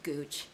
gooch.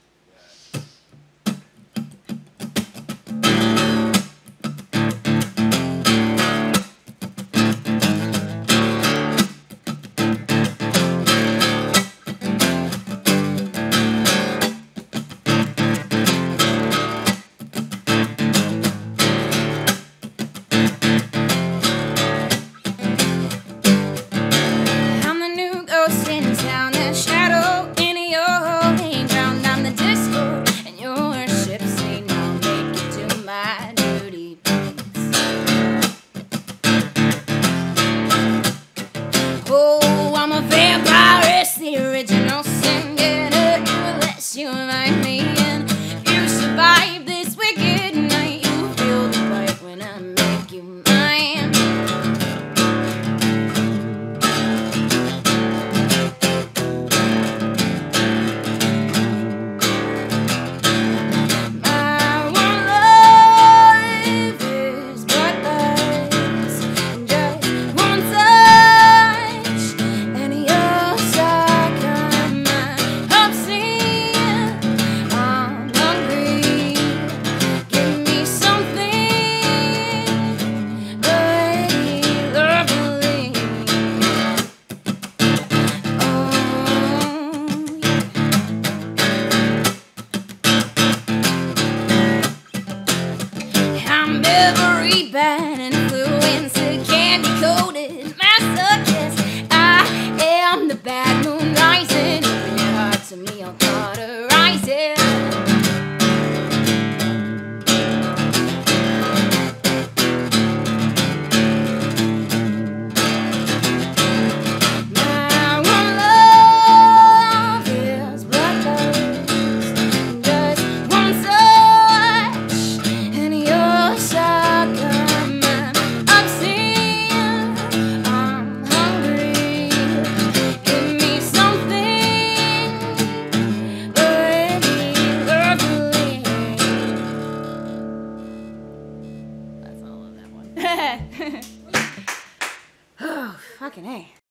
Oh, I'm a vampire, it's the original sin. Get hurt you unless you invite me in. You survive this wicked night. You feel the bite when I make you mine. My one life is but this, and just one touch, and you're stuck on my obscene. I'm hungry. Give me something really lovely. I'm every bad influence, a candy-coated masochist. I am the bad moon rising. Open your heart to me, I'll cauterize it. My one love is bloodlust, just one touch, and you're stuck on my obscene. I'm hungry. Give me something really lovely. That's all of that one. Oh, fucking A.